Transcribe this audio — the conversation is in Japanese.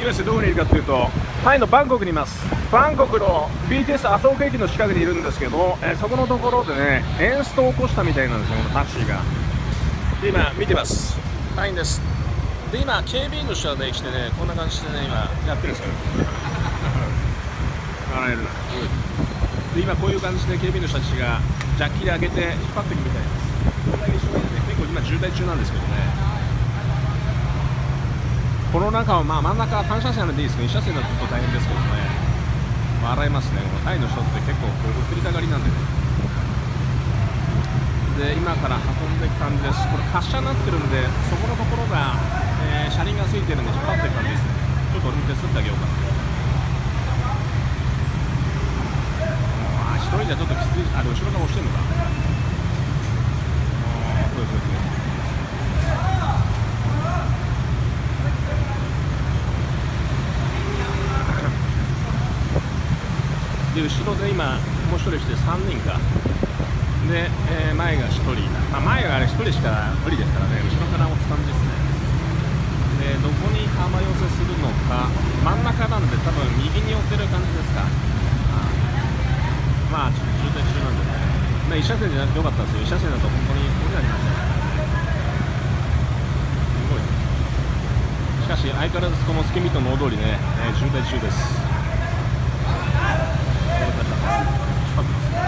今どこにいるかというと、タイのバンコクにいます。バンコクの BTS 麻生駅の近くにいるんですけど、そこのところでね、エンストを起こしたみたいなんですよ、このタクシーが。で、今見てます。タイです。で、今警備員の人がね来てね、こんな感じでね、今やってるんですよ。笑えるな。で、今こういう感じで警備員の人たちがジャッキで上げて引っ張っていくみたいです。こんだけ人がいて、結構今渋滞中なんですけどね。この中は真ん中は単車線なんでいいですけど、2車線だとちょっと大変ですけどね。笑えますね。このタイの人って結構こう移りたがりなんでね。で、今から運んでいく感じです。これ滑車になってるんで、そこのところが、車輪がついてるんで引っ張っていく感じですね。ちょっと俺も手伝ってあげようかな。一人じゃちょっときつい。あ、で後ろから押してるのか。そうですね。で、後ろで今もう1人して3人かで、前が1人、前があれ1人しか無理ですからね、後ろから押す感じですね。で、どこに幅寄せするのか、真ん中なんで多分右に寄せる感じですか。まあちょっと渋滞中なんでね、1車線じゃなくてよかったんですよ。1車線だと本当にこれなりません。すごい。しかし相変わらずこのスキミットの大通りね、渋滞中です。引っ張ってます。